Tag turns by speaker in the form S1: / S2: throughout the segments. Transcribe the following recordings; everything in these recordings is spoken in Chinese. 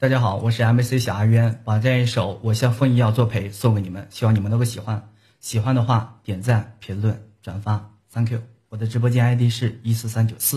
S1: 大家好，我是 MC 小阿渊，把这样一首《我像风一样作陪》送给你们，希望你们能够喜欢。喜欢的话，点赞、评论、转发 ，Thank you。我的直播间 ID 是14394。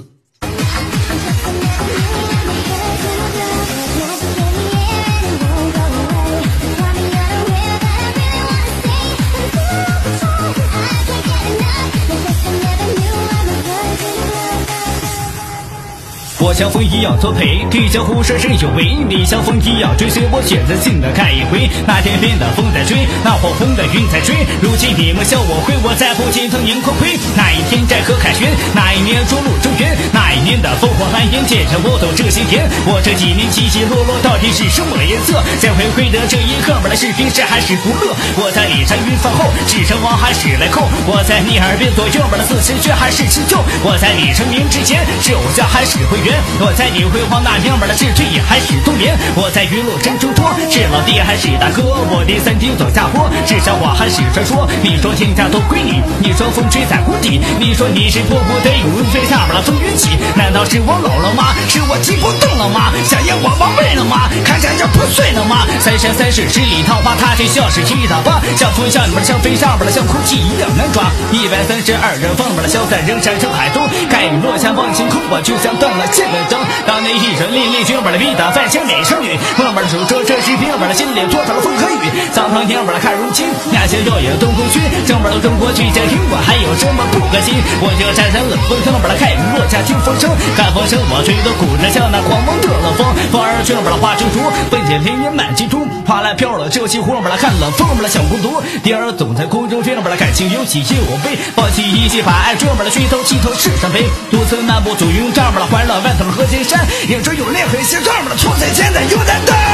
S1: 我像风一样作陪，地江湖生生有为。你像风一样追随我，选择性的看一回。那天边的风在吹，那火红的云在追。如今你们笑我灰，我在不尽腾云空亏。那一天寨河凯旋，那一年中路中原，那一年的烽火寒烟，见证我走这些天。我这几年起起落落，到底是什么颜色？再回归的这一刻，本来是平时还是不乐。我在里山云饭后，是成王还是来寇？我在你耳边左右，本来似是血还是持久？我在你成名之前，是偶像还是会员？我在你辉煌那娘们的是退役还是冬眠？我在娱乐争中说，是老弟还是大哥？我的三天走下坡，是神话还是传说？你说天下都归你，你说风吹在谷底，你说你是迫不得已飞下边了风云起，难道是我老了吗？是我骑不动了吗？想要我王位了吗？看山就破碎了吗？三山三世十里桃花，他却像是一大巴，像风像你们像飞上边了，像空气一样难抓。132人放边了，消散人山成海中，盖雨落下望星空，我就像断了线的灯。当那一声凛凛军本的逼打范千美少女，慢慢数着这是平本的心里多少了风和雨。苍苍天本的看如今，那些耀眼东宫区，正本的中国去家庭，我还有什么不可惜？我就站在冷风正本的看雨落下听风声，看风声我吹得鼓着像那狂风的冷风，风儿卷本的化成竹，奔进林野满金珠，哗来飘了这西湖本的看冷风本的像孤独。第二总在空中吹本的感情有喜也有悲，抱起一起把爱卷本的虚头气头世上悲，独自漫步祖云帐本的环绕万头的河间山，影中有烈痕写上本的出彩现在有点淡。